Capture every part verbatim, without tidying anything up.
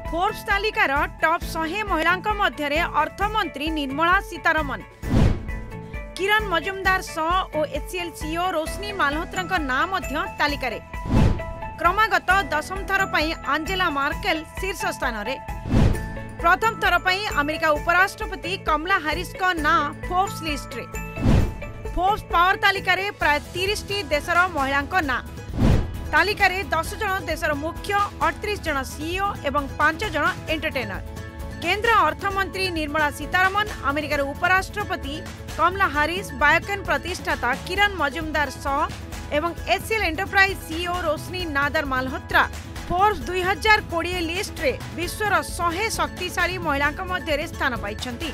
Forbes तालिकार top सौ महिला मध्य अर्थमंत्री निर्मला सीतारमण, किरण मजुमदार सौ और एचसीएल सीईओ रोशनी माल्होत्रा नाम तालिकार। क्रमागत दशम थर पर आंजेला मार्केल शीर्ष स्थान रे। प्रथम थर पर अमेरिका उपराष्ट्रपति कमला हारिस का ना फोर्ब्स लिस्ट रे। फोर्ब्स पावर तालिकार प्राय तीस टी देशर महिला ना। तालिकार दस जन देशर मुख्य, अड़तीस जन सीईओ एवं पांच जन एंटरटेनर। केंद्र अर्थमंत्री निर्मला सीतारमण, अमेरिकार उपराष्ट्रपति कमला हारिस, बायोकन प्रतिष्ठाता किरण मजुमदार सौ एवं HCL enterprise CEO Roshni Nadar Malhotra Forbes दुई हजार कोड़े लिस्ट रे विश्वर सौ शक्तिशाली महिला मध्य स्थान पाइछंती।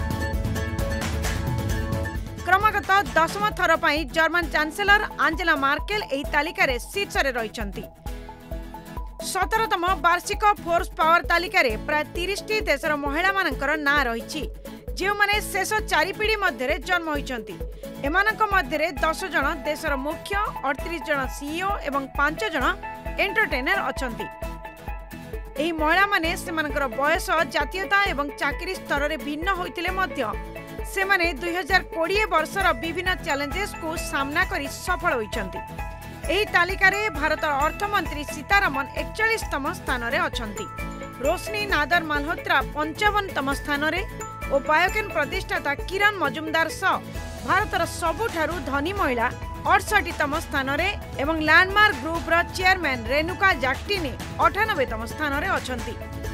क्रमागत दशम थर पर जर्मन चांसेलर आंजेला मार्केल एही तालिकार शीर्ष रे रहिछंती। सतरतम वार्षिक फोर्ब्स पावर तालिकार प्राय तीस टी देशर महिला मानकर ना रहिछि, जे माने शेष चारि पीढ़ी मध्य जन्म होइछंती। एमानक मध्य दस जन देशर मुख्य, अड़तीस जन सीईओ एवं पांच जन एंटरटेनर अछंती। एही महिला माने सेमानकर बयस, जातीयता एवं चाकरी स्तर रे भिन्न होइतिले मध्य सेमाने दुई हजार कोड़े वर्षर विभिन्न चैलेंजेस को सामना करी सफल होइछंती। एही तालिकार भारत अर्थमंत्री सीतारमण एकचालीसतम स्थान रे अछंती। रोशनी नादर माल्होत्रा पंचावनतम स्थान रे और बायोकन प्रतिष्ठाता किरण मजुमदार सौ भारतर सबुठारु धनी महिला अड़सठतम स्थान रे एवं लैंडमार्क ग्रुप रा चेयरमैन रेणुका जाक्टिनी अठानबेतम स्थान रे अछंती।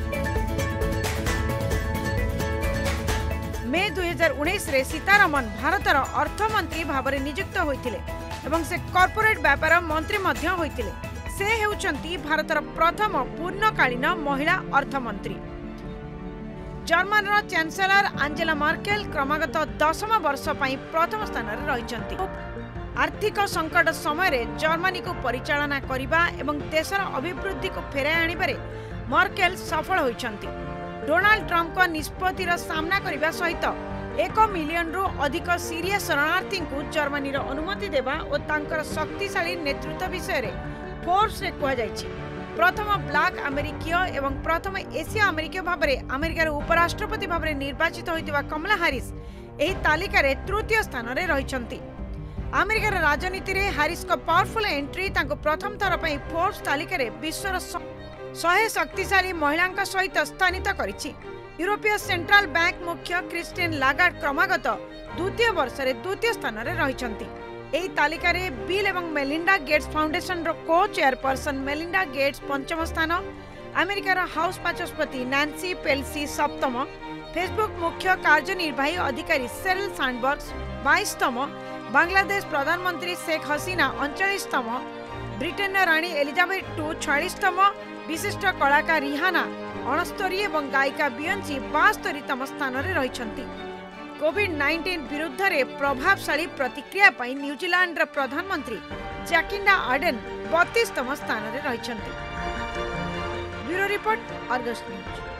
मे दुई हजार उन्नीस रे सीतारमण भारतर अर्थमंत्री भाव में नियुक्त होइतिले एवं से कॉर्पोरेट व्यापार मंत्री मध्य होइतिले। से हेउचंती भारतर प्रथम पूर्णकालीन महिला अर्थमंत्री। जर्मन चांसेलर आंजेला मार्केल क्रमागत दशम वर्ष पर प्रथम स्थान रे रहिछंती। आर्थिक संकट समय जर्मनी को परिचालना करिबा एवं देशर अभिवृद्धि को फेराई आनिबारे मार्केल सफल होइछंती। डोनाल्ड ट्रंप का निष्पत्तिर सामना करने सहित एक मिलियन रु अधिक सीरिया शरणार्थी को जर्मनी अनुमति देवा और तांकर शक्तिशाली नेतृत्व विषय रे फोर्ब्स रे कहा जायछि। प्रथम ब्लैक अमेरिकीय एवं प्रथम एशिया अमेरिकीय भाव में अमेरिकार उपराष्ट्रपति भाव में निर्वाचित होइतिबा कमला हारिस एही तालिकार तृतीय स्थान रे रहिछंती। अमेरिकार राजनीति रे हारिस को पावरफुल एंट्री तांको प्रथम थर पर फोर्ब्स तालिकार विश्वर सौ शक्तिशाली महिला सहित स्थानित करिछि। यूरोपीय सेंट्रल बैंक मुख्य क्रिस्टिन लागार्ड क्रमागत द्वितीय वर्ष रे द्वितीय स्थान रे रहिछंती। एही तालिकार बिल एवं मेलिंडा गेट्स फाउंडेशन रो को चेयरपर्सन मेलिंडा गेट्स पंचम स्थान, अमेरिकार हाउस बाचस्पति नैन्सी पेलोसी सप्तम, फेसबुक मुख्य कार्यनिर्वाही अधिकारी शेरिल सैंडबर्ग बाईसतम, बांग्लादेश प्रधानमंत्री शेख हसीना उनचालीसतम, ब्रिटेन रानी एलिजाबेथ टू छियालीसतम, विशिष्ट कलाकार रिहाना अणस्तरी एवं गायिका बियंसी बास्तरीतम स्थान रे रहिछंती। कोविड नाइंटीन विरुद्ध रे प्रभावशाली प्रतिक्रिया पई न्यूजीलैंड रा प्रधानमंत्री जैकिंडा आर्डेन बत्तीसतम स्थान रे रहिछंती। Bureau report, Argus news.